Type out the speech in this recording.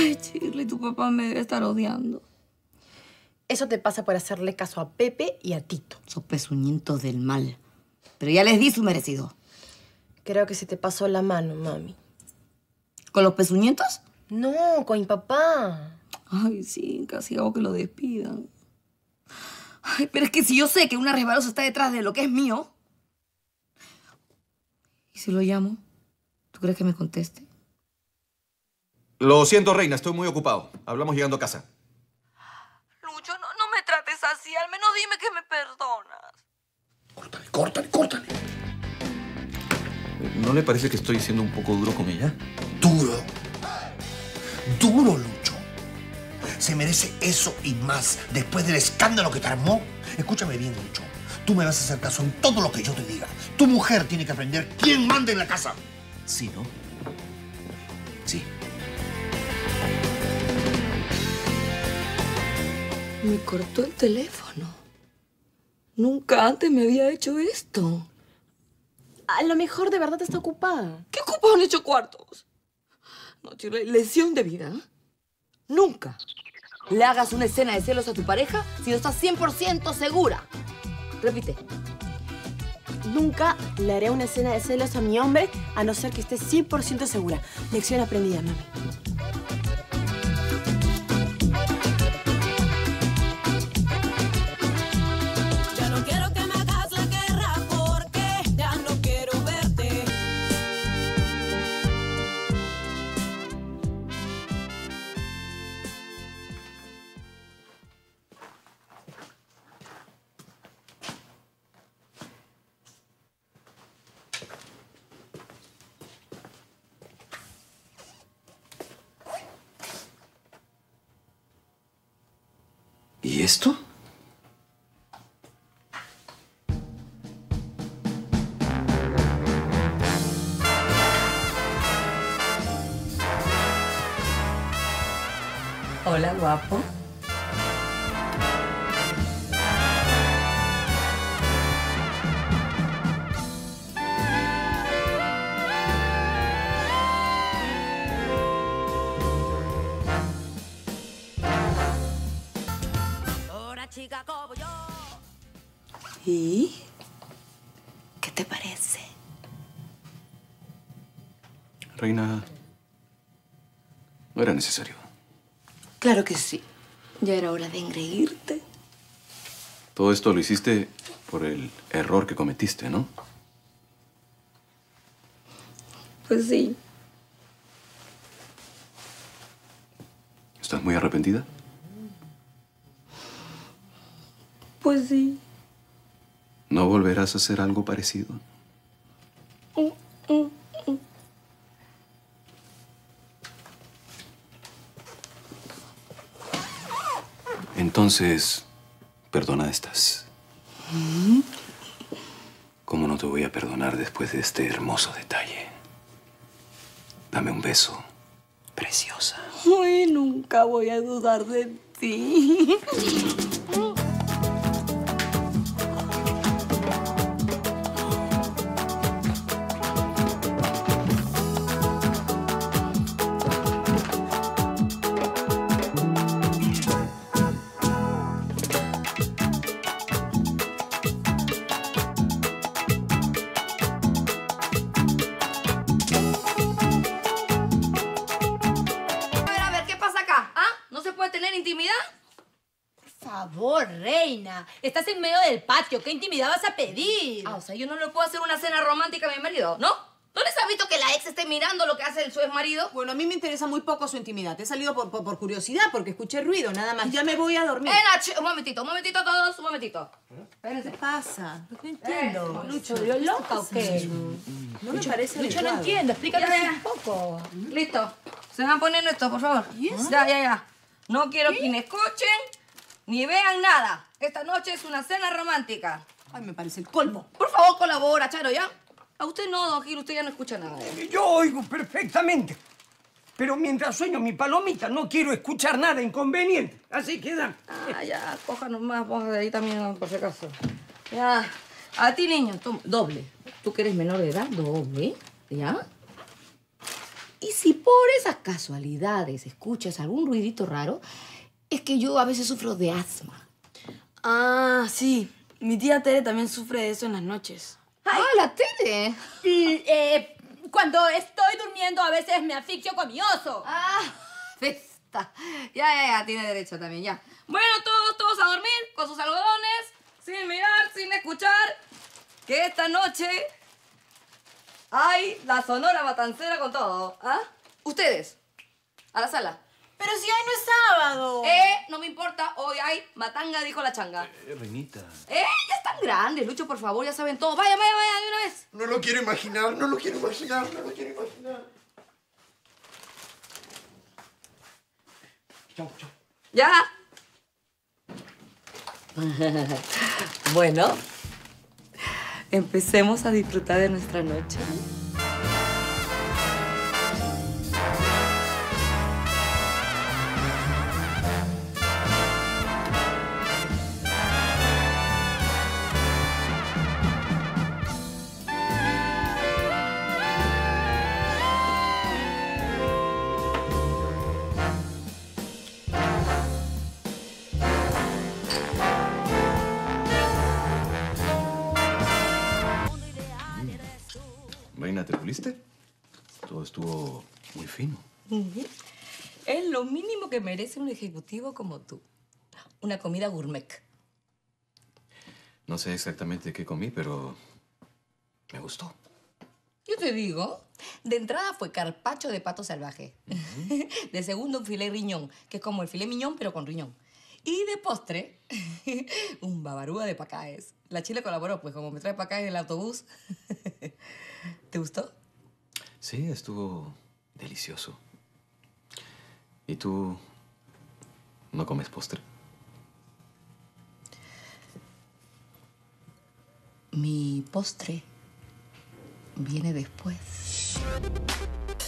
Ay, Shirley, tu papá me debe estar odiando. Eso te pasa por hacerle caso a Pepe y a Tito. Esos pezuñientos del mal. Pero ya les di su merecido. Creo que se te pasó la mano, mami. ¿Con los pezuñientos? No, con mi papá. Ay, sí, casi hago que lo despidan. Ay, pero es que si yo sé que una resbalosa está detrás de lo que es mío... ¿Y si lo llamo? ¿Tú crees que me conteste? Lo siento, reina, estoy muy ocupado. Hablamos llegando a casa. Lucho, no me trates así. Al menos dime que me perdonas. Córtale. ¿No le parece que estoy siendo un poco duro con ella? Duro, Lucho. Se merece eso y más después del escándalo que te armó. Escúchame bien, Lucho. Tú me vas a hacer caso en todo lo que yo te diga. Tu mujer tiene que aprender quién manda en la casa. Sí, ¿no? Sí. Me cortó el teléfono. Nunca antes me había hecho esto. A lo mejor de verdad está ocupada. ¿Qué ocupado han hecho cuartos? No, Shirley, lesión de vida. Nunca le hagas una escena de celos a tu pareja si no estás 100% segura. Repite. Nunca le haré una escena de celos a mi hombre a no ser que esté 100% segura. Lección aprendida, mami. Ya no quiero que me hagas la guerra porque ya no quiero verte. ¿Y esto? Hola, guapo. Ahora chica como yo. ¿Y qué te parece? Reina, no era necesario. Claro que sí. Ya era hora de engreírte. Todo esto lo hiciste por el error que cometiste, ¿no? Pues sí. ¿Estás muy arrepentida? Pues sí. ¿No volverás a hacer algo parecido? Entonces, perdona estas. ¿Cómo no te voy a perdonar después de este hermoso detalle? Dame un beso, preciosa. Ay, nunca voy a dudar de ti. A ver, ¿qué pasa acá? ¿Ah? ¿No se puede tener intimidad? Por favor, reina. Estás en medio del patio. ¿Qué intimidad vas a pedir? Ah, o sea, yo no le puedo hacer una cena romántica a mi marido, ¿no? ¿No les has visto que la ex esté mirando lo que hace su ex marido? Bueno, a mí me interesa muy poco su intimidad. He salido por curiosidad, porque escuché ruido, nada más. Ya me voy a dormir. Un momentito todos, un momentito. Espérense. ¿Qué pasa? No entiendo. Lucho, ¿yo loca o qué? No me parece Lucho, no adecuado. entiendo. Explícate Ya. un poco. Listo. Se van poniendo esto, por favor. Ya. No quiero que ni escuchen ni vean nada. Esta noche es una cena romántica. Ay, me parece el colmo. Por favor, colabora, Charo, ¿ya? A usted no, don Gil, usted ya no escucha nada. Yo oigo perfectamente. Pero mientras sueño mi palomita, no quiero escuchar nada inconveniente. Así queda. Ah, ya, coja nomás, ponga de ahí también, por si acaso. Ya. A ti, niño, toma, doble. Tú que eres menor de edad, doble. ¿Ya? Y si por esas casualidades escuchas algún ruidito raro, es que yo a veces sufro de asma. Ah, sí. Mi tía Tere también sufre de eso en las noches. ¡Ah, la Tere! Cuando estoy durmiendo a veces me asfixio con mi oso. ¡Ah! Festa. Ya, tiene derecho también, ya. Bueno, todos a dormir con sus algodones, sin mirar, sin escuchar, que esta noche hay la Sonora Matancera con todo, ¿ah? Ustedes, a la sala. Pero si hoy no es sábado. No me importa, hoy hay matanga, dijo la changa. Reinita. Ya están grandes, Lucho, por favor, ya saben todo. Vaya, de una vez. No lo quiero imaginar, no lo quiero imaginar. Chau. Ya. Bueno, empecemos a disfrutar de nuestra noche. Reina, ¿te puliste? Todo estuvo muy fino. Es lo mínimo que merece un ejecutivo como tú. Una comida gourmet. No sé exactamente qué comí, pero me gustó. Yo te digo, de entrada fue carpaccio de pato salvaje. De segundo, un filet riñón, que es como el filet miñón, pero con riñón. Y de postre, un babarúa de pacaes. La Chile colaboró, pues, como me trae pacaes en el autobús. ¿Te gustó? Sí, estuvo delicioso. ¿Y tú no comes postre? Mi postre viene después.